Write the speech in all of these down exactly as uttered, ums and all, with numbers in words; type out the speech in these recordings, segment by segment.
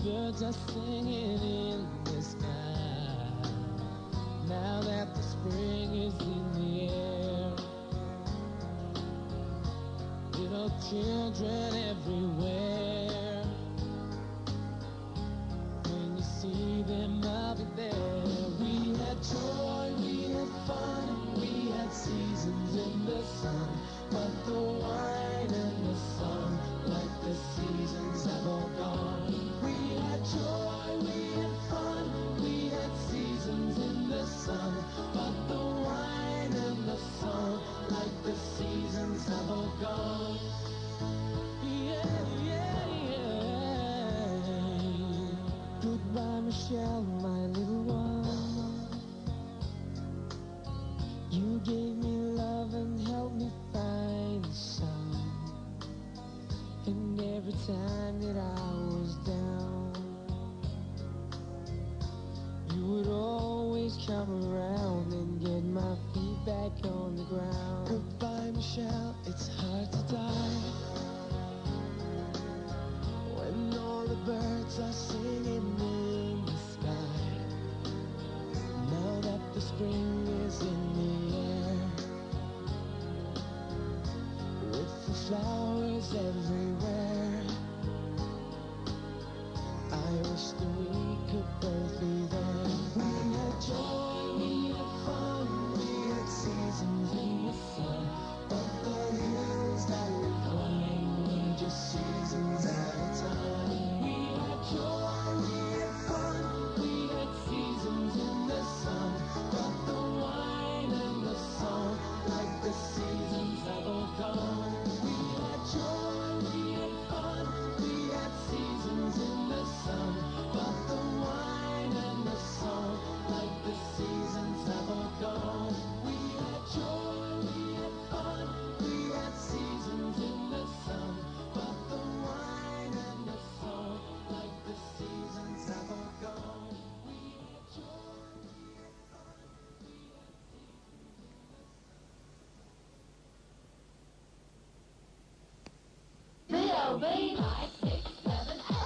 birds are singing in the sky. Now that the spring is in the air, little children everywhere. When you see them, I'll be there. We had joy, we had fun, and we had seasons in the sun. But the wine and the sun, like the seasons have all gone. We had joy, we had fun, we had seasons in the sun. But the wine and the sun, like the seasons have all gone. Yeah, yeah, yeah. Goodbye, Michelle, my little one. You gave me love and helped me find the sun. And every time that I was down, you would always come around and get my feet back on the ground. Goodbye, Michelle, it's hard to die when all the birds are singing in the sky. Now that the spring is in the air, with the flowers everywhere, I wish that we could both be there. We had joy, we had fun, we had seasons in the sun. But the hills that we climbed were just seasons at a time. We had joy, we had fun, we had seasons in the sun. But the wine and the song, like the seasons have all gone. We had joy, we had fun, we had seasons in the sun. But the wine and the song, like the seasons have all gone. We had joy, we had fun, we had seasons in the sun. But the wine and the song, like the seasons have all gone. We had joy, we had fun, we had seasons. B O B five six seven eight.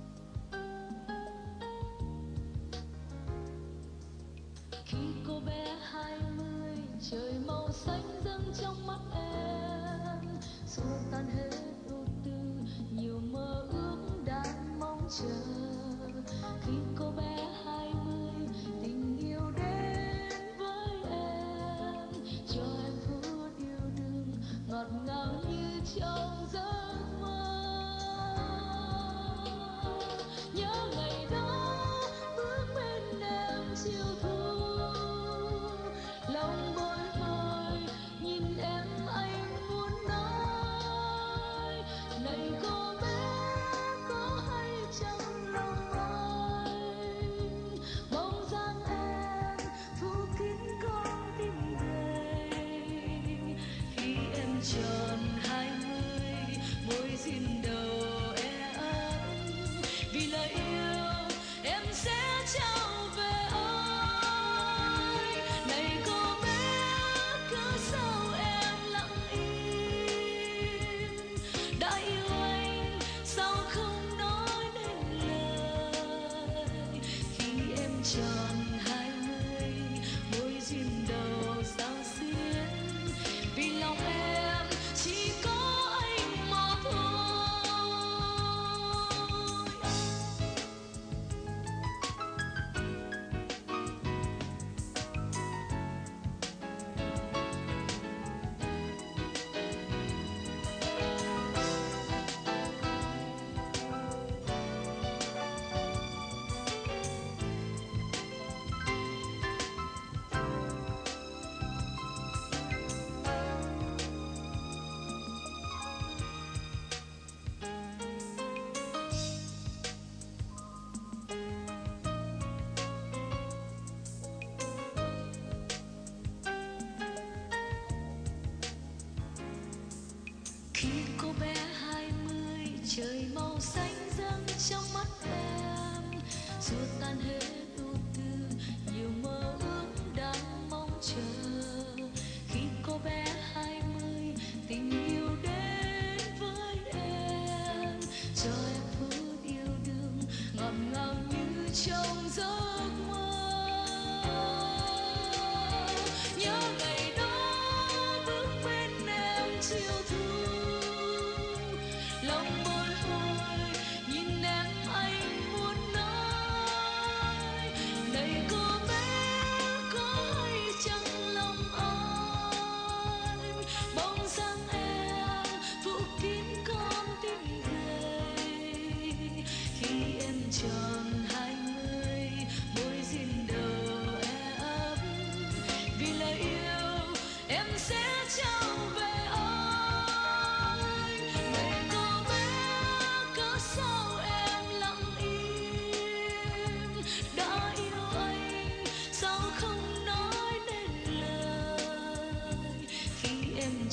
Jingle bell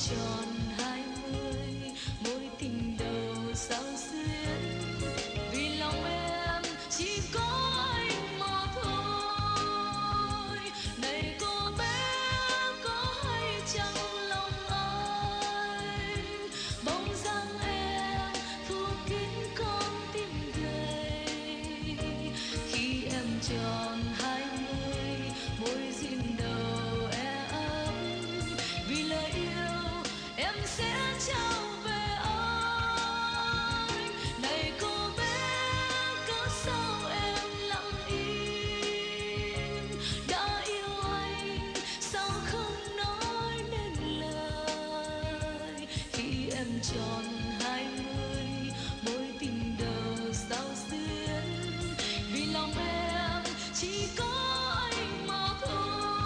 tròn hai mươi, mối tình đầu sao xuyến, vì lòng em chỉ có anh mà thôi. Này cô bé có hay chăng lòng anh, bóng dáng em thu kín con tim gầy. Khi em tròn hai mươi, môi dịu đầu e ấm, vì lời yêu em sẽ trao về anh. Này cô bé cớ sao em lặng im, đã yêu anh sao không nói nên lời. Khi em tròn hai mươi, mối tình đầu sao xuyến, vì lòng em chỉ có anh mà thôi.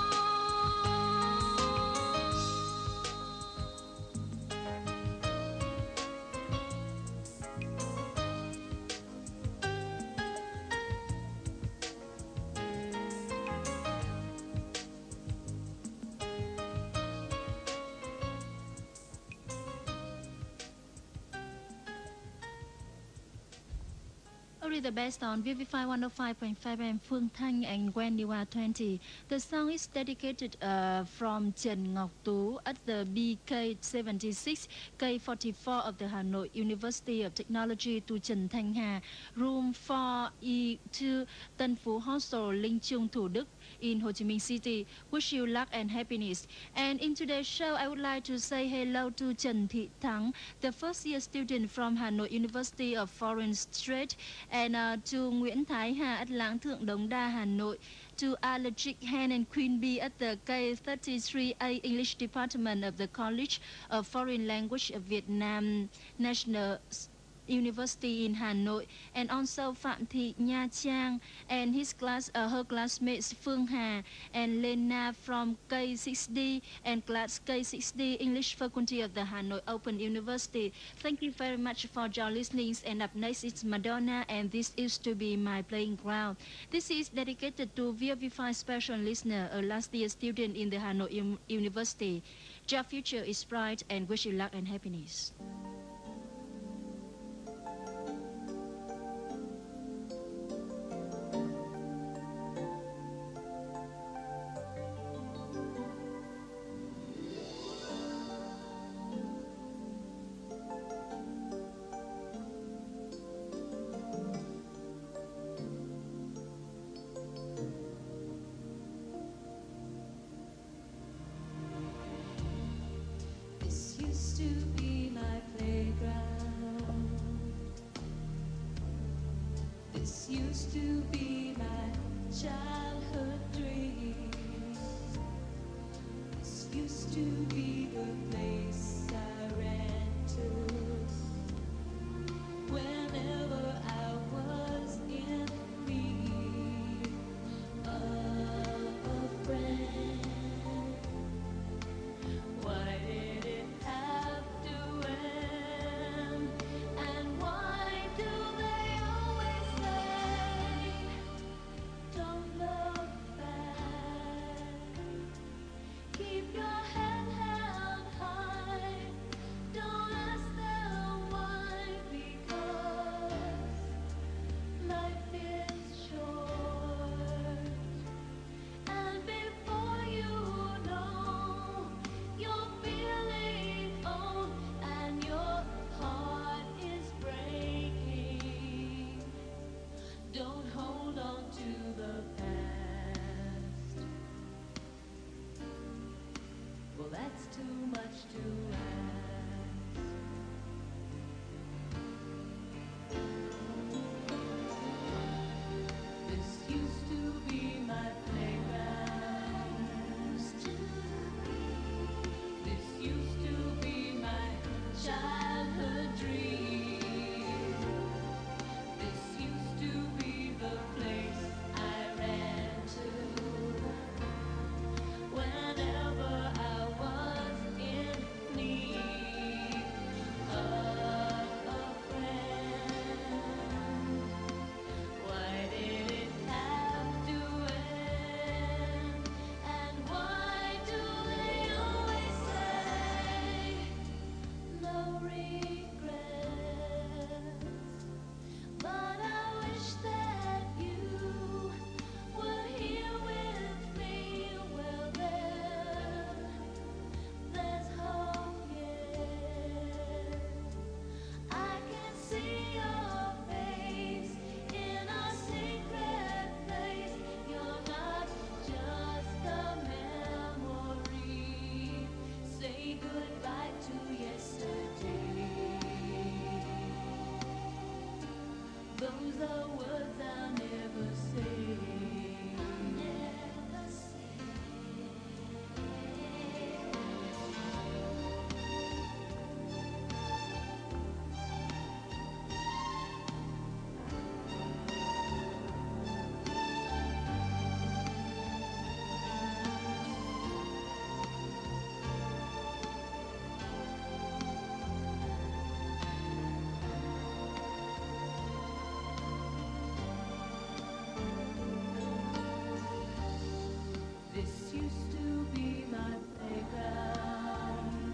Only the best on Vivify one oh five point five M Phương Thanh and When You Are twenty. The song is dedicated uh, from Trần Ngọc Tú at the B K seventy-six K forty-four of the Hanoi University of Technology to Trần Thanh Hà, room four E two, Tân Phú Hostel, Linh Trung, Thủ Đức in Ho Chi Minh City. Wish you luck and happiness. And in today's show, I would like to say hello to Trần Thị Thắng, the first year student from Hanoi University of Foreign Trade, and uh, to Nguyễn Thái Hà at Láng Thượng Đống Đa, Hà Nội, to Allergic Hen and Queen Bee at the K thirty-three A English Department of the College of Foreign Language of Vietnam National University in Hanoi, and also Phạm Thị Nha Trang and his class, uh, her classmates Phương Hà and Lena from K six D and class K six D English Faculty of the Hanoi Open University. Thank you very much for your listening. And up next is Madonna, and this used to be my playing ground. This is dedicated to V O V five special listener, a last year student in the Hanoi U University. Your future is bright, and wish you luck and happiness. This used to be my playground. This used to be my childhood dream. This used to be the place I ran to whenever I was in need of a friend. Why did it have to end? And why do they always say, don't look back, keep your head held high, don't ask them why, because life is short. And before you know, you're feeling old and your heart is breaking. Don't hold on to the past. Well, that's too much to ask. This used to be my playground. This used to be my childhood dream. This used to be the place I ran to whenever I was in need. used to be my playground.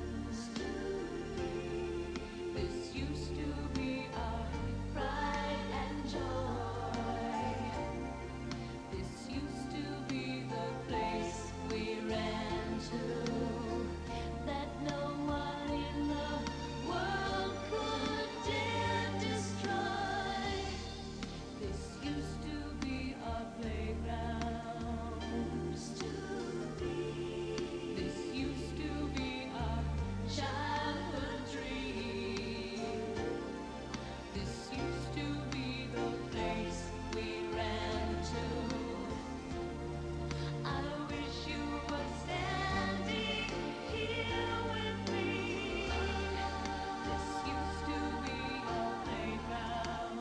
This used to be our pride and joy. This used to be the place we ran to, that no one in the world could dare destroy. This used to be our playground. Used to be. This used to be our childhood dream. This used to be the place we ran to. I wish you were standing here with me. This used to be our playground.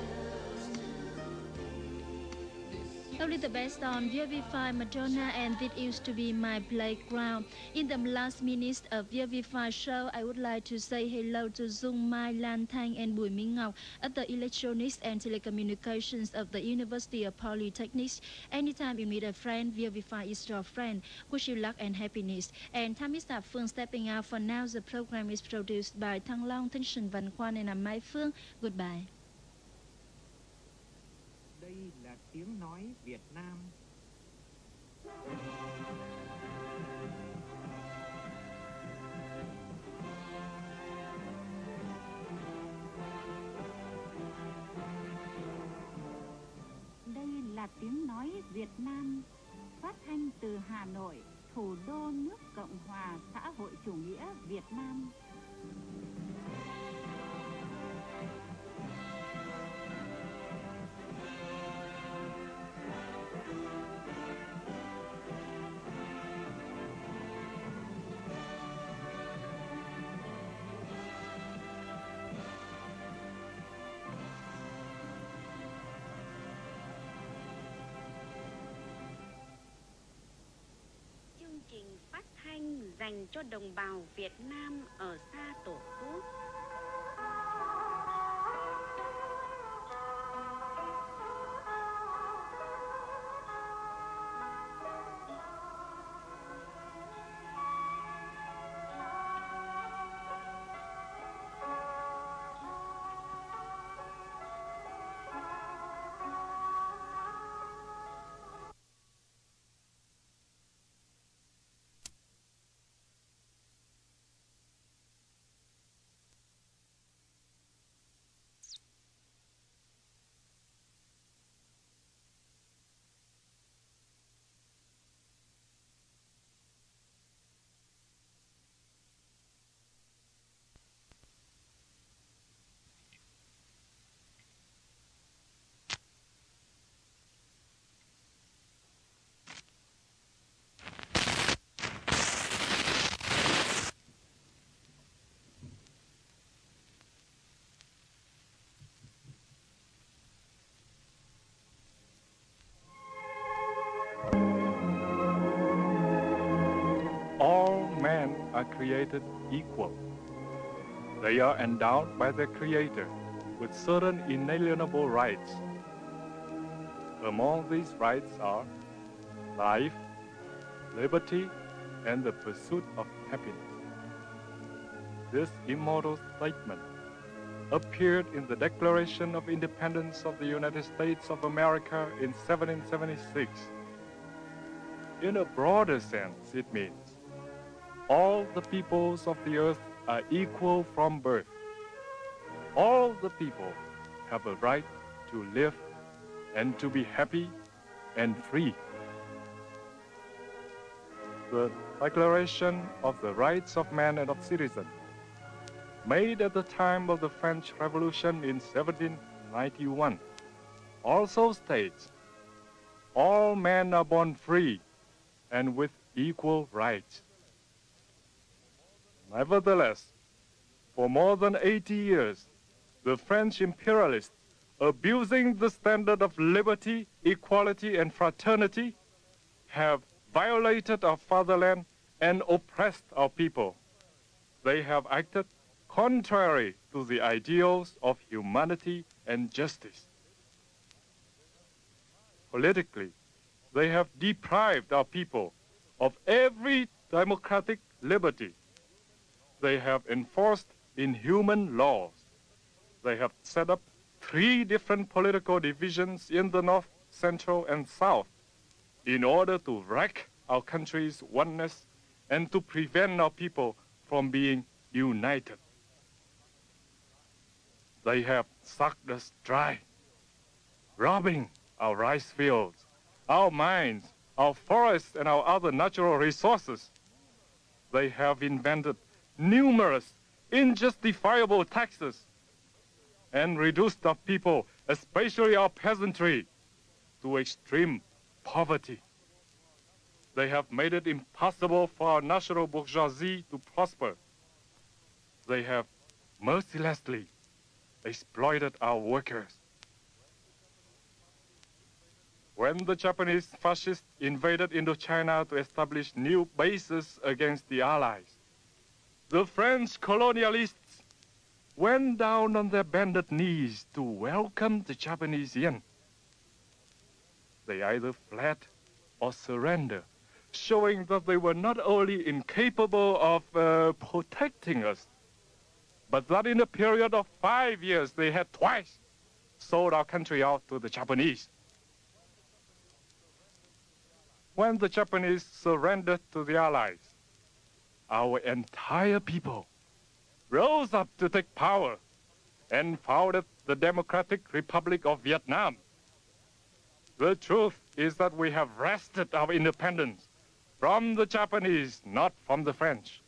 Only the best on V O V five Madonna, and it used to be my playground. In the last minutes of V O V five show, I would like to say hello to Dung Mai, Lan Thanh, and Bùi Minh Ngọc at the Electronics and Telecommunications of the University of Polytechnics. Anytime you meet a friend, V O V five is your friend. Wish you luck and happiness. And time is up, Phương stepping out. For now, the program is produced by Thăng Long, Thanh Trần, Văn Quan, and I'm Mai Phương. Goodbye. Đây là tiếng nói Việt Nam. Đây là tiếng nói Việt Nam, phát thanh từ Hà Nội, thủ đô nước Cộng hòa xã hội chủ nghĩa Việt Nam. Chương trình phát thanh dành cho đồng bào Việt Nam ở xa Tổ quốc. All men are created equal. They are endowed by their Creator with certain inalienable rights. Among these rights are life, liberty, and the pursuit of happiness. This immortal statement appeared in the Declaration of Independence of the United States of America in seventeen seventy-six. In a broader sense, it means all the peoples of the earth are equal from birth. All the people have a right to live and to be happy and free. The Declaration of the Rights of Man and of Citizen, made at the time of the French Revolution in seventeen ninety-one, also states, all men are born free and with equal rights. Nevertheless, for more than eighty years, the French imperialists, abusing the standard of liberty, equality, and fraternity, have violated our fatherland and oppressed our people. They have acted contrary to the ideals of humanity and justice. Politically, they have deprived our people of every democratic liberty. They have enforced inhuman laws. They have set up three different political divisions in the North, Central, and South in order to wreck our country's oneness and to prevent our people from being united. They have sucked us dry, robbing our rice fields, our mines, our forests, and our other natural resources. They have invented numerous injustifiable taxes and reduced our people, especially our peasantry, to extreme poverty. They have made it impossible for our national bourgeoisie to prosper. They have mercilessly exploited our workers. When the Japanese fascists invaded Indochina to establish new bases against the Allies, the French colonialists went down on their bended knees to welcome the Japanese in. They either fled or surrendered, showing that they were not only incapable of uh, protecting us, but that in a period of five years they had twice sold our country out to the Japanese. When the Japanese surrendered to the Allies, our entire people rose up to take power and founded the Democratic Republic of Vietnam. The truth is that we have wrested our independence from the Japanese, not from the French.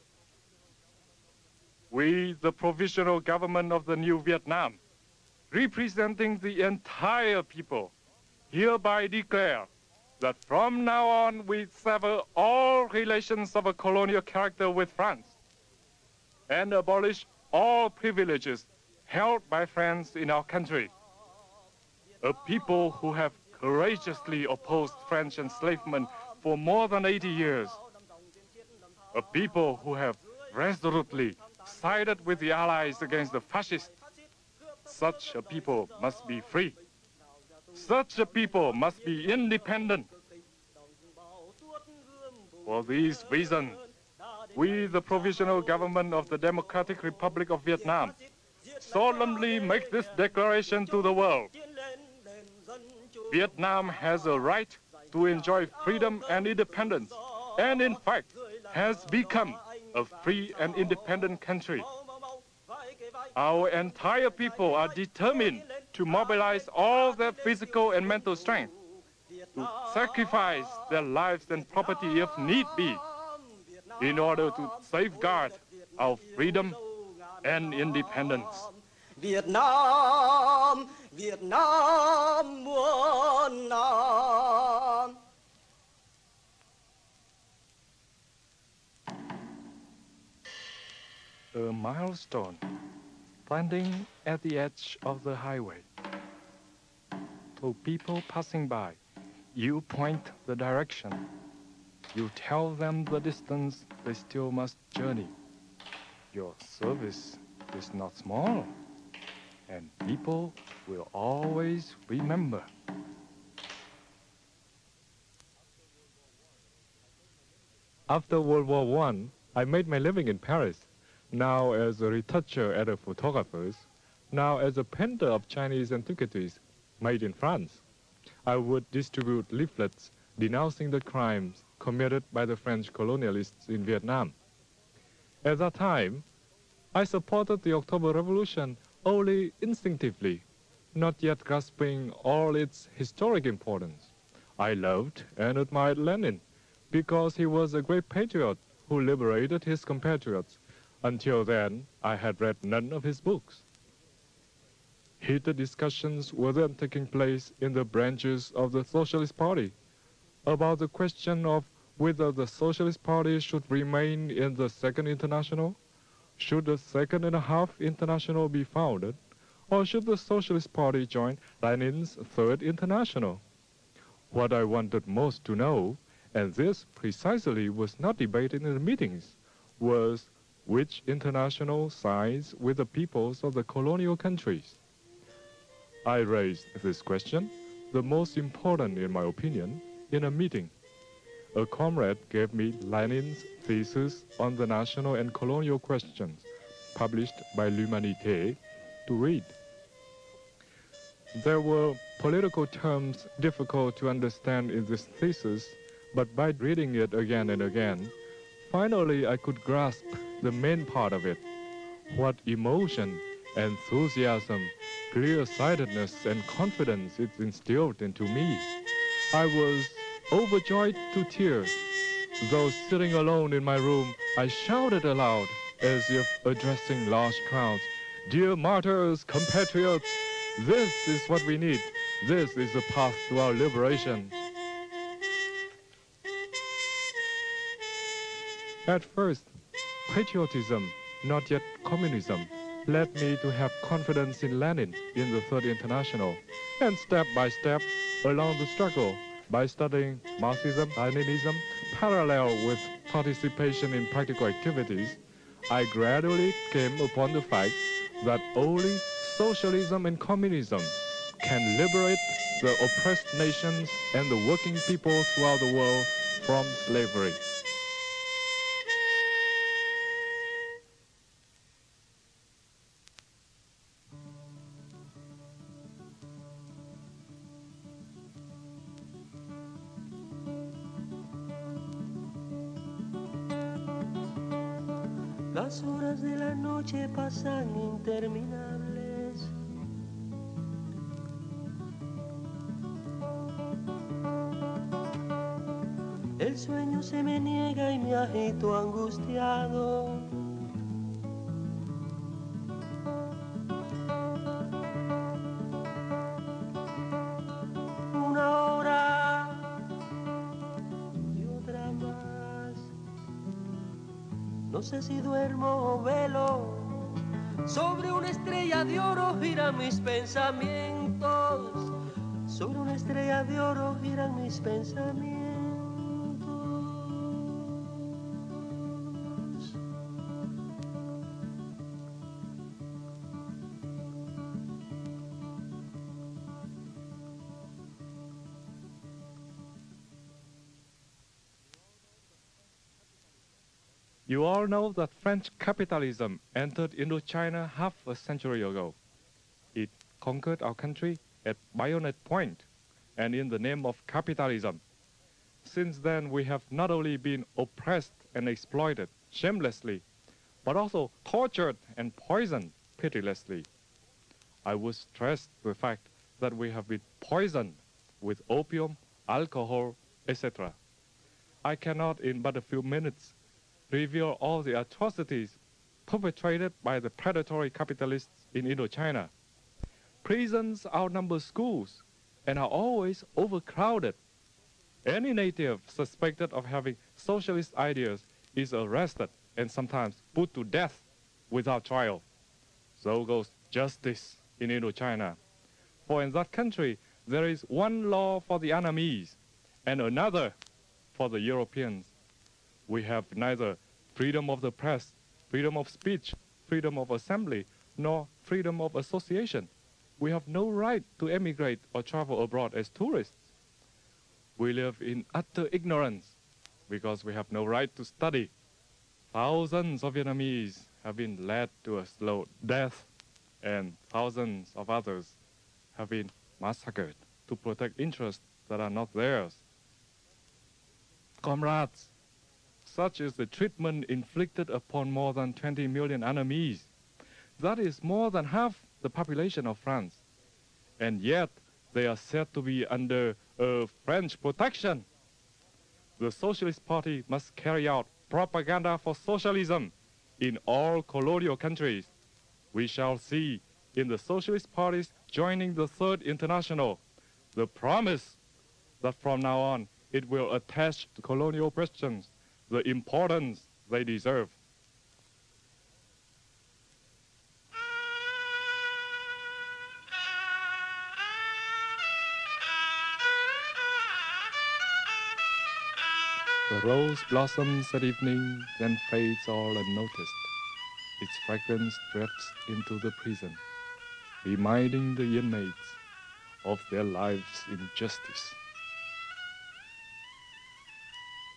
We, the provisional government of the new Vietnam, representing the entire people, hereby declare that from now on we sever all relations of a colonial character with France and abolish all privileges held by France in our country. A people who have courageously opposed French enslavement for more than eighty years. A people who have resolutely sided with the Allies against the fascists. Such a people must be free. Such a people must be independent. For these reasons, we, the provisional government of the Democratic Republic of Vietnam, solemnly make this declaration to the world. Vietnam has a right to enjoy freedom and independence, and in fact has become a free and independent country. Our entire people are determined to mobilize all their physical and mental strength, to sacrifice their lives and property if need be, in order to safeguard our freedom and independence. Việt Nam, Việt Nam muôn năm. A milestone standing at the edge of the highway. To people passing by, you point the direction. You tell them the distance they still must journey. Your service is not small, and people will always remember. After World War One, I made my living in Paris, now as a retoucher at a photographer's, now as a painter of Chinese antiquities made in France. I would distribute leaflets denouncing the crimes committed by the French colonialists in Vietnam. At that time, I supported the October Revolution only instinctively, not yet grasping all its historic importance. I loved and admired Lenin because he was a great patriot who liberated his compatriots. Until then, I had read none of his books. Heated discussions were then taking place in the branches of the Socialist Party about the question of whether the Socialist Party should remain in the Second International, should the Second and a Half International be founded, or should the Socialist Party join Lenin's Third International? What I wanted most to know, and this precisely was not debated in the meetings, was which international sides with the peoples of the colonial countries. I raised this question, the most important in my opinion, in a meeting. a comrade gave me Lenin's thesis on the national and colonial questions, published by L'Humanité, to read. There were political terms difficult to understand in this thesis, but by reading it again and again, finally I could grasp the main part of it. What emotion, enthusiasm, clear-sightedness and confidence it instilled into me. I was overjoyed to tears. Though sitting alone in my room, I shouted aloud as if addressing large crowds, "Dear martyrs, compatriots, this is what we need. This is the path to our liberation." At first, patriotism, not yet communism, led me to have confidence in Lenin in the Third International, and step by step along the struggle, by studying Marxism, Leninism, parallel with participation in practical activities, I gradually came upon the fact that only socialism and communism can liberate the oppressed nations and the working people throughout the world from slavery. Las horas de la noche pasan interminables. El sueño se me niega y me agito angustiado. Una hora y otra más. No sé si duermo o velo. Sobre una estrella de oro giran mis pensamientos. Sobre una estrella de oro giran mis pensamientos. You all know that French capitalism entered Indochina half a century ago. It conquered our country at bayonet point and in the name of capitalism. Since then, we have not only been oppressed and exploited shamelessly, but also tortured and poisoned pitilessly. I would stress the fact that we have been poisoned with opium, alcohol, et cetera. I cannot, in but a few minutes, reveal all the atrocities perpetrated by the predatory capitalists in Indochina. Prisons outnumber schools and are always overcrowded. Any native suspected of having socialist ideas is arrested and sometimes put to death without trial. So goes justice in Indochina. For in that country, there is one law for the enemies and another for the Europeans. We have neither freedom of the press, freedom of speech, freedom of assembly, nor freedom of association. We have no right to emigrate or travel abroad as tourists. We live in utter ignorance because we have no right to study. Thousands of Vietnamese have been led to a slow death, and thousands of others have been massacred to protect interests that are not theirs. Comrades, such is the treatment inflicted upon more than twenty million enemies. That is more than half the population of France. And yet, they are said to be under uh, French protection. The Socialist Party must carry out propaganda for socialism in all colonial countries. We shall see in the Socialist parties joining the Third International the promise that from now on it will attach to colonial questions the importance they deserve. The rose blossoms at evening, then fades all unnoticed. Its fragrance drifts into the prison, reminding the inmates of their lives' injustice.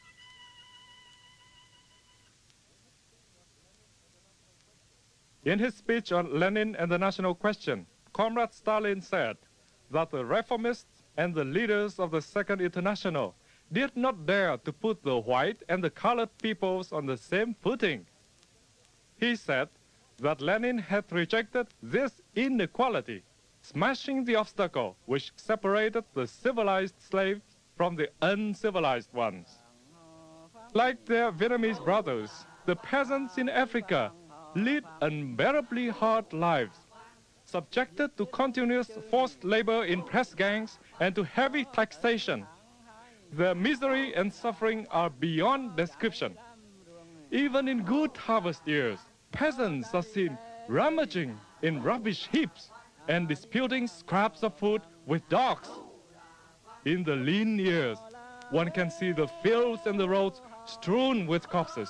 In his speech on Lenin and the national question, Comrade Stalin said that the reformists and the leaders of the Second International did not dare to put the white and the colored peoples on the same footing. He said that Lenin had rejected this inequality, smashing the obstacle which separated the civilized slaves from the uncivilized ones. Like their Vietnamese brothers, the peasants in Africa lead unbearably hard lives, subjected to continuous forced labor in press gangs and to heavy taxation. Their misery and suffering are beyond description. Even in good harvest years, peasants are seen rummaging in rubbish heaps and disputing scraps of food with dogs. In the lean years, one can see the fields and the roads strewn with corpses.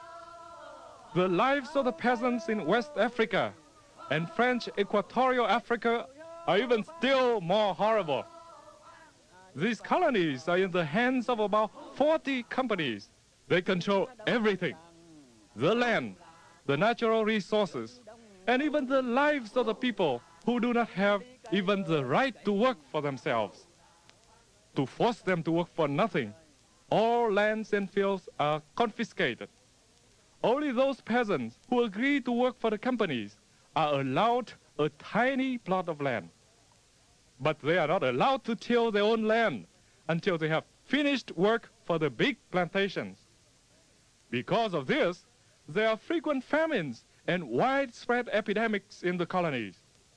The lives of the peasants in West Africa and French Equatorial Africa are even still more horrible. These colonies are in the hands of about forty companies. They control everything: the land, the natural resources, and even the lives of the people who do not have even the right to work for themselves. To force them to work for nothing, all lands and fields are confiscated. Only those peasants who agree to work for the companies are allowed a tiny plot of land. But they are not allowed to till their own land until they have finished work for the big plantations. Because of this, there are frequent famines and widespread epidemics in the colonies.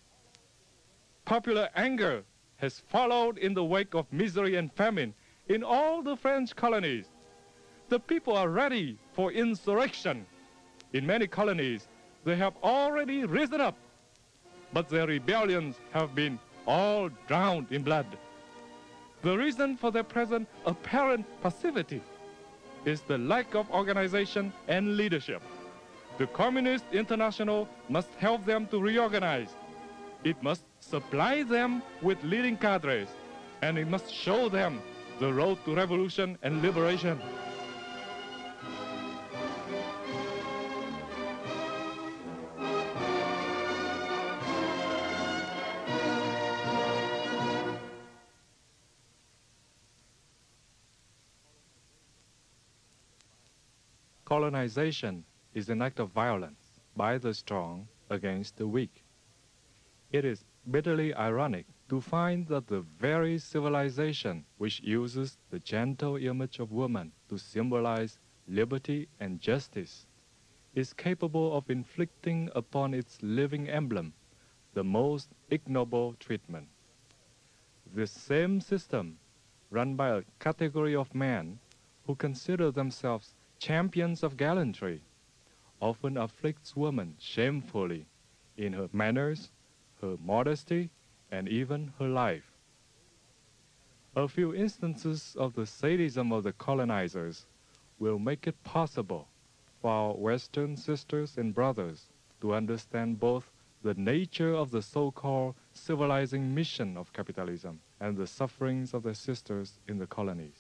Popular anger has followed in the wake of misery and famine in all the French colonies. The people are ready for insurrection. In many colonies, they have already risen up, but their rebellions have been all drowned in blood. The reason for their present apparent passivity is the lack of organization and leadership. The Communist International must help them to reorganize. It must supply them with leading cadres, and it must show them the road to revolution and liberation. Colonization is an act of violence by the strong against the weak. It is bitterly ironic to find that the very civilization which uses the gentle image of woman to symbolize liberty and justice is capable of inflicting upon its living emblem the most ignoble treatment. This same system, run by a category of men who consider themselves champions of gallantry, often afflicts woman shamefully in her manners, her modesty, and even her life. A few instances of the sadism of the colonizers will make it possible for our Western sisters and brothers to understand both the nature of the so-called civilizing mission of capitalism and the sufferings of their sisters in the colonies.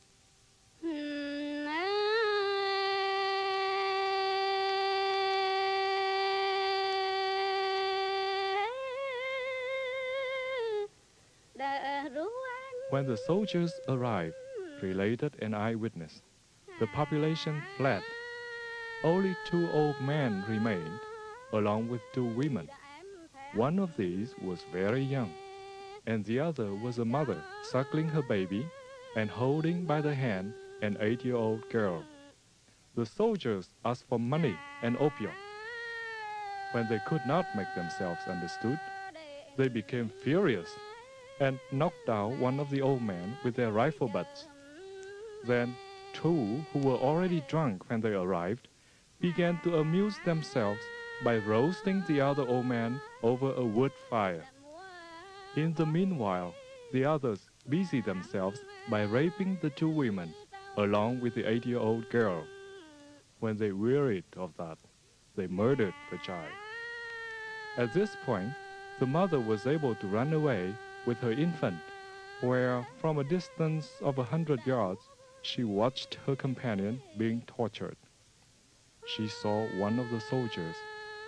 When the soldiers arrived, related an eyewitness, the population fled. Only two old men remained, along with two women. One of these was very young, and the other was a mother suckling her baby and holding by the hand an eight-year-old girl. The soldiers asked for money and opium. When they could not make themselves understood, they became furious and knocked down one of the old men with their rifle butts. Then two, who were already drunk when they arrived, began to amuse themselves by roasting the other old man over a wood fire. In the meanwhile, the others busied themselves by raping the two women, along with the eight-year-old girl. When they wearied of that, they murdered the child. At this point, the mother was able to run away with her infant, where from a distance of a hundred yards, she watched her companion being tortured. She saw one of the soldiers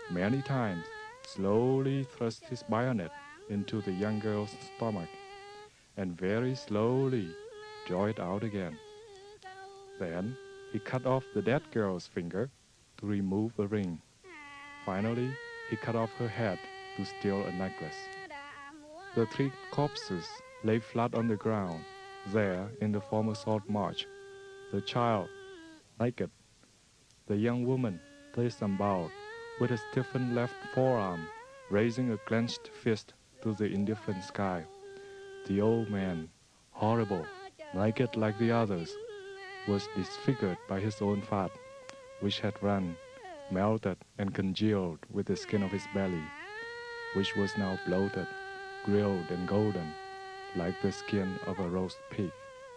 many times, slowly thrust his bayonet into the young girl's stomach, and very slowly draw it out again. Then he cut off the dead girl's finger to remove a ring. Finally, he cut off her head to steal a necklace. The three corpses lay flat on the ground, there in the former salt marsh. The child, naked. The young woman, placed unbowed, with a stiffened left forearm, raising a clenched fist to the indifferent sky. The old man, horrible, naked like the others, was disfigured by his own fat, which had run, melted and congealed with the skin of his belly, which was now bloated, grilled and golden, like the skin of a roast pig.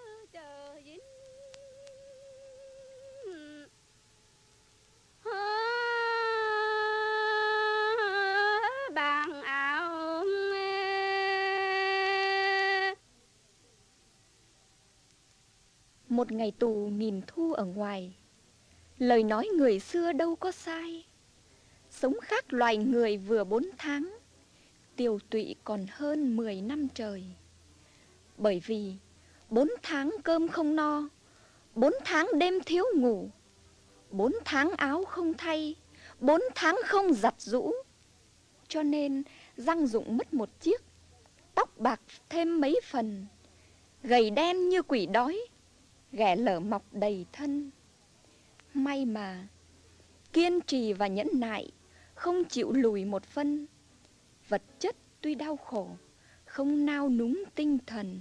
Một ngày tù nghìn thu ở ngoài, lời nói người xưa đâu có sai. Sống khác loài người vừa bốn tháng, tiều tụy còn hơn mười năm trời. Bởi vì bốn tháng cơm không no, bốn tháng đêm thiếu ngủ, bốn tháng áo không thay, bốn tháng không giặt giũ. Cho nên răng rụng mất một chiếc, tóc bạc thêm mấy phần, gầy đen như quỷ đói, ghẻ lở mọc đầy thân. May mà kiên trì và nhẫn nại, không chịu lùi một phân. Vật chất tuy đau khổ, không nao núng tinh thần.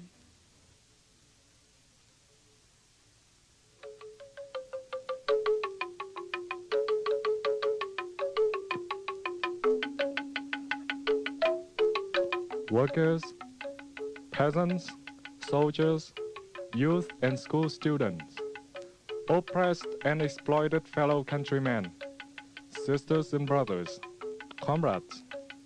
Workers, peasants, soldiers, youth and school students, oppressed and exploited fellow countrymen, sisters and brothers, comrades.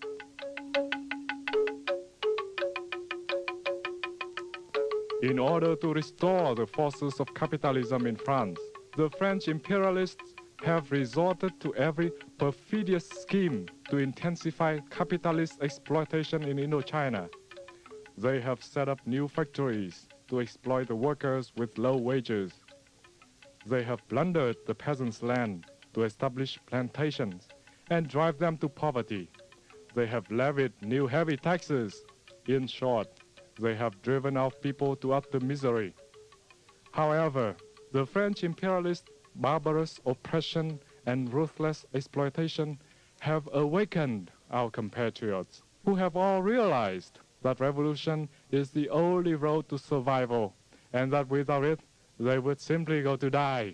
In order to restore the forces of capitalism in France, the French imperialists have resorted to every perfidious scheme to intensify capitalist exploitation in Indochina. They have set up new factories to exploit the workers with low wages. They have plundered the peasants' land to establish plantations and drive them to poverty. They have levied new heavy taxes. In short, they have driven out people to utter misery. However, the French imperialist barbarous oppression and ruthless exploitation have awakened our compatriots, who have all realized that revolution is the only road to survival, and that without it, they would simply go to die.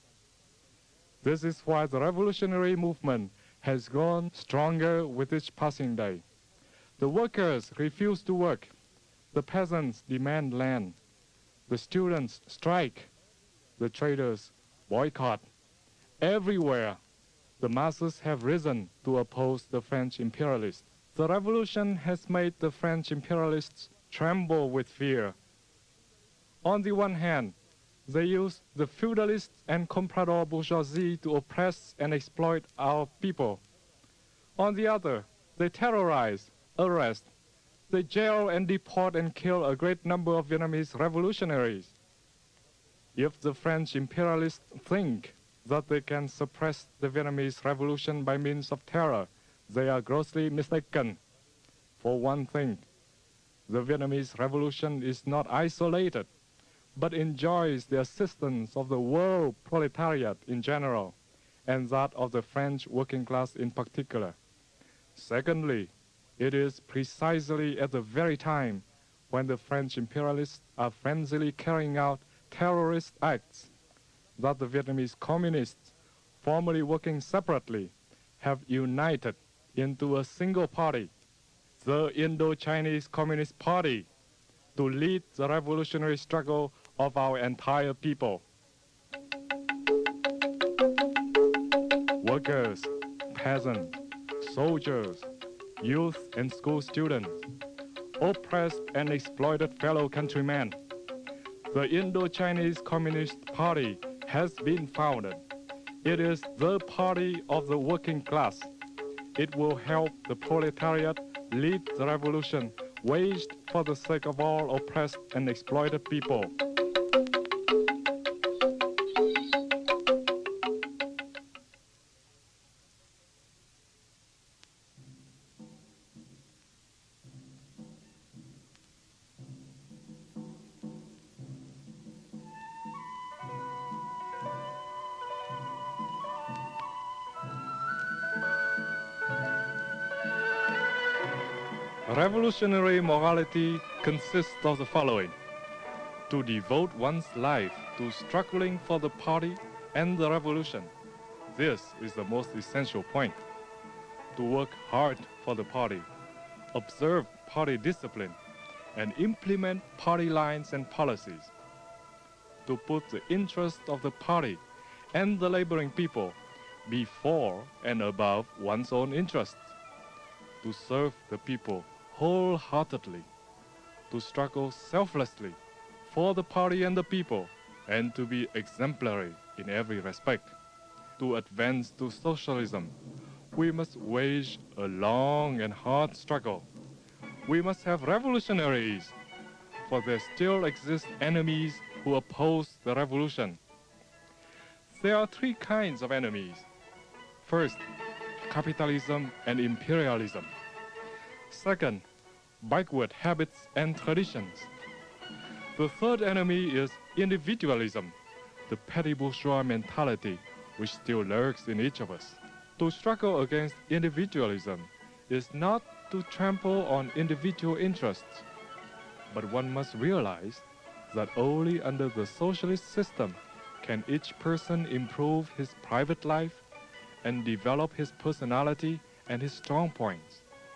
This is why the revolutionary movement has grown stronger with each passing day. The workers refuse to work. The peasants demand land. The students strike. The traders boycott. Everywhere, the masses have risen to oppose the French imperialists. The revolution has made the French imperialists tremble with fear. On the one hand, they use the feudalist and comprador bourgeoisie to oppress and exploit our people. On the other, they terrorize, arrest, they jail and deport and kill a great number of Vietnamese revolutionaries. If the French imperialists think that they can suppress the Vietnamese revolution by means of terror, they are grossly mistaken. For one thing, the Vietnamese revolution is not isolated, but enjoys the assistance of the world proletariat in general, and that of the French working class in particular. Secondly, it is precisely at the very time when the French imperialists are frenziedly carrying out terrorist acts that the Vietnamese communists, formerly working separately, have united into a single party, the Indo-Chinese Communist Party, to lead the revolutionary struggle of our entire people. Workers, peasants, soldiers, youth and school students, oppressed and exploited fellow countrymen, the Indo-Chinese Communist Party has been founded. It is the party of the working class. It will help the proletariat lead the revolution waged for the sake of all oppressed and exploited people. Revolutionary morality consists of the following: to devote one's life to struggling for the party and the revolution. This is the most essential point. To work hard for the party, observe party discipline, and implement party lines and policies. To put the interest of the party and the laboring people before and above one's own interests. To serve the people wholeheartedly, to struggle selflessly for the party and the people, and to be exemplary in every respect. To advance to socialism, we must wage a long and hard struggle. We must have revolutionaries, for there still exist enemies who oppose the revolution. There are three kinds of enemies. First, capitalism and imperialism. Second, backward habits and traditions. The third enemy is individualism, the petty bourgeois mentality which still lurks in each of us. To struggle against individualism is not to trample on individual interests, but one must realize that only under the socialist system can each person improve his private life and develop his personality and his strong points.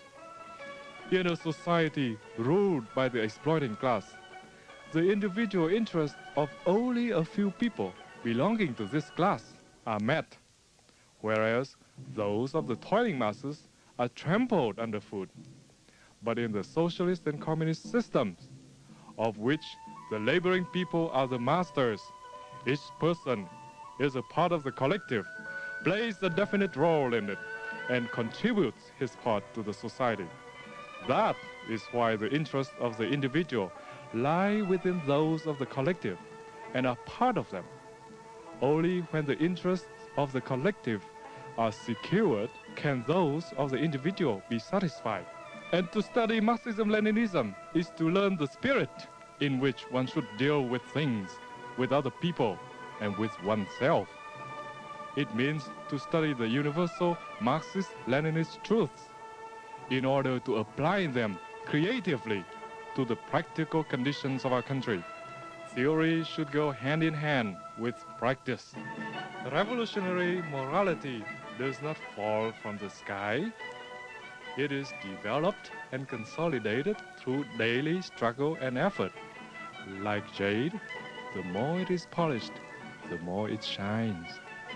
In a society ruled by the exploiting class, the individual interests of only a few people belonging to this class are met, whereas those of the toiling masses are trampled underfoot. But in the socialist and communist systems, of which the laboring people are the masters, each person is a part of the collective, plays a definite role in it, and contributes his part to the society. That is why the interests of the individual lie within those of the collective and are part of them. Only when the interests of the collective are secured can those of the individual be satisfied. And to study Marxism-Leninism is to learn the spirit in which one should deal with things, with other people, and with oneself. It means to study the universal Marxist-Leninist truths in order to apply them creatively to the practical conditions of our country. Theory should go hand in hand with practice. Revolutionary morality does not fall from the sky. It is developed and consolidated through daily struggle and effort. Like jade, the more it is polished, the more it shines.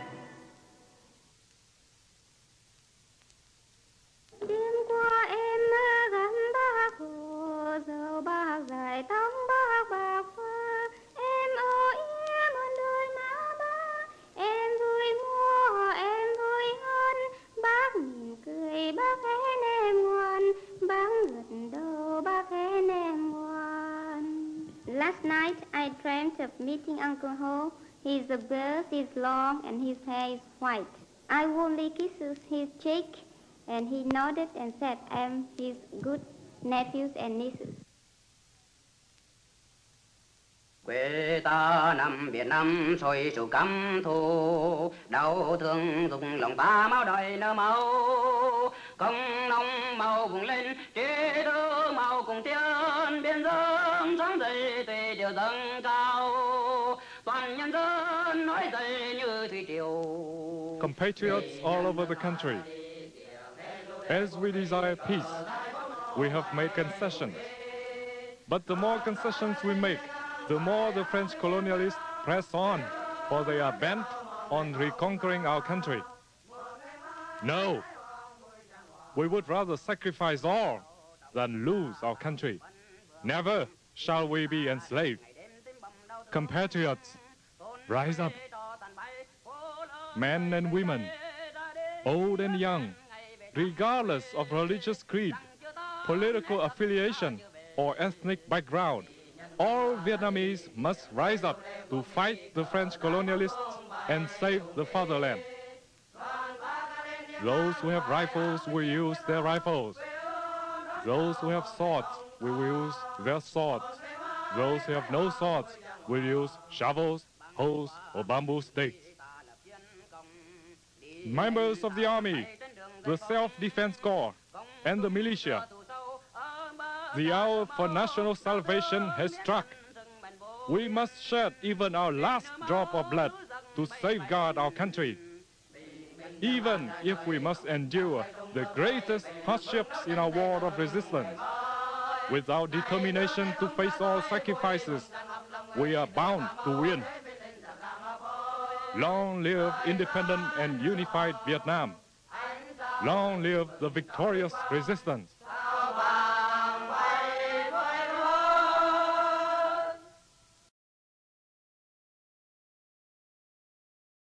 Đêm qua em gắn bác hồ, giờ bác giải tóc bác bạc pha. Em ơi em ơn đời má bác, em vui mua em vui hơn. Bác mỉm cười bác khen em ngoan, bác gật đầu bác khen em ngoan. Last night I dreamt of meeting Uncle Ho. His beard is long and his hair is white. I warmly kissed his cheek, and he nodded and said, I am his good nephews and nieces. Quê ta nằm Việt Nam soi sầu căm thù, đau thương dùng lòng ta máu đòi nở máu. Công nông màu vùng lên, chế tư màu cùng tiên, biên dương sáng dậy tùy điều dâng cao. Toàn nhân dân nói dậy như thủy triều. Compatriots all over the country, as we desire peace, we have made concessions. But the more concessions we make, the more the French colonialists press on, for they are bent on reconquering our country. No, we would rather sacrifice all than lose our country. Never shall we be enslaved. Compatriots, rise up. Men and women, old and young, regardless of religious creed, political affiliation, or ethnic background, all Vietnamese must rise up to fight the French colonialists and save the fatherland. Those who have rifles will use their rifles. Those who have swords will use their swords. Those who have no swords will use shovels, hoes, or bamboo sticks. Members of the army, the Self-Defense Corps, and the militia, the hour for national salvation has struck. We must shed even our last drop of blood to safeguard our country, even if we must endure the greatest hardships in our war of resistance. With our determination to face all sacrifices, we are bound to win. Long live independent and unified Vietnam. Long live the victorious resistance.